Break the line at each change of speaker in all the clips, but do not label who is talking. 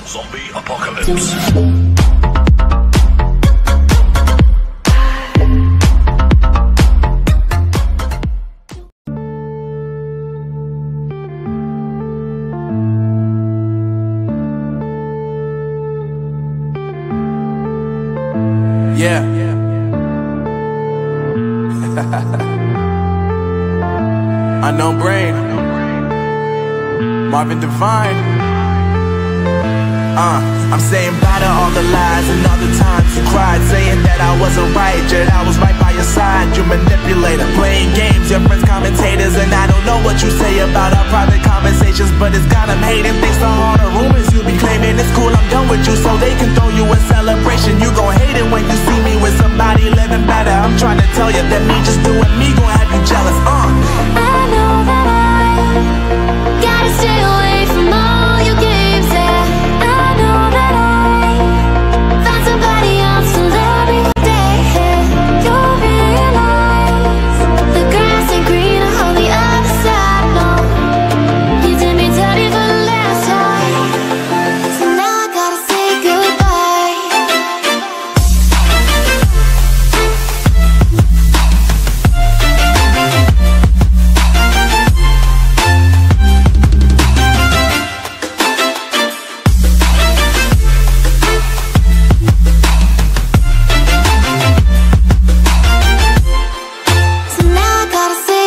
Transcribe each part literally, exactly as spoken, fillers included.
Zombie apocalypse.
Yeah. Unknown Brain, Marvin Divine. Uh, I'm saying bye to all the lies and all the times you cried, saying that I wasn't right, yet I was right by your side. You manipulator, playing games, your friends commentators, and I don't know what you say about our private conversations, but it's got them hating. Thanks to all the rumors you be claiming. It's cool, I'm done with you, so they can throw you a celebration. You gon' hate it when you see me with somebody living better. I'm trying to tell you that me just doing me gon' have you jealous. Uh.
I know that I gotta stay away from all your games, yeah. I know that I found somebody else to love me today. You'll realize the grass ain't greener on the other side, no. You did me dirty for the last time, so now I gotta say goodbye. So now I gotta say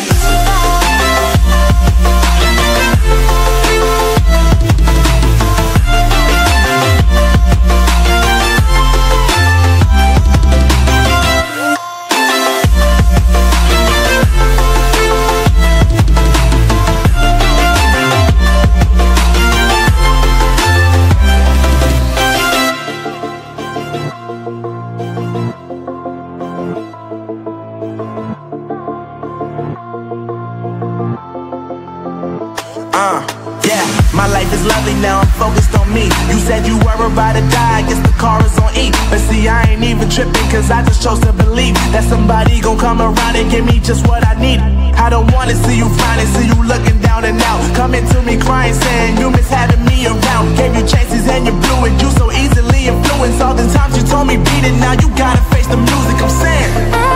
Uh, yeah, my life is lovely now, I'm focused on me. You said you were about to die, I guess the car is on E. But see, I ain't even tripping, cause I just chose to believe that somebody gon' come around and give me just what I need. I don't wanna see you frowning, see you looking down and out, coming to me crying, saying you miss having me around. Gave you chances and you blew it, you so easily influenced. All the times you told me beat it, now you gotta face the music. I'm saying